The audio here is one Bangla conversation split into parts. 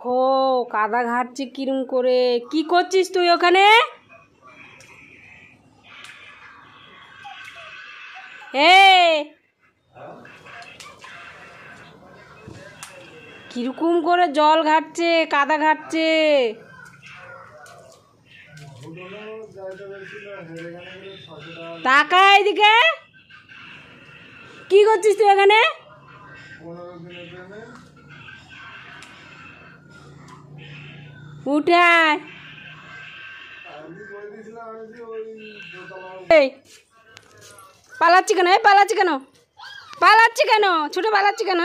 দেখো কাদা ঘাটছে কিরম করে। কি করছিস তুই ওখানে? কিরকম করে জল ঘাটছে, কাদা ঘাটছে। তাকা এদিকে। কি করছিস তুই এখানে? উঠে পালাচ্ছি কেন? পালাচ্ছি কেন? পালাচ্ছি কেন? ছুটে পালাচ্ছি কেন?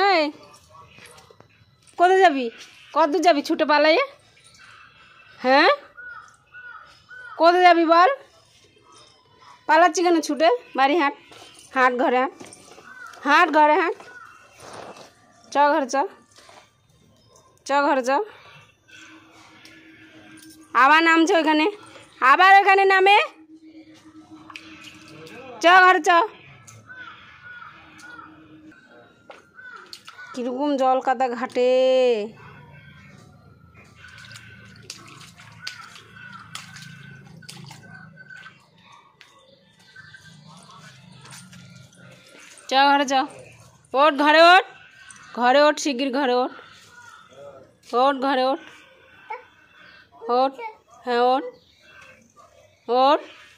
কোথায় যাবি? কতদূর যাবি ছুটে পালাইয়ে? হ্যাঁ, কোথায় যাবি বল? পালাচ্ছি কেন ছুটে? বাড়ি হাঁট, হাঁট ঘরে, হাঁট, হাঁট ঘরে, হাঁট। চ ঘরে, চ ঘরে, চ। আবার নামছে ওইখানে, আবার ওইখানে নামে। চ ঘরে, চ। কিরকম জল কাদা ঘাটে। চ ঘরে, চ। ওঠ ঘরে, ওঠ ঘরে, ওঠ শিগগির ঘরে, ওঠ, ওঠ ঘরে, ওঠ, ওঠ, হ্যাঁ ওঠ, ওঠ।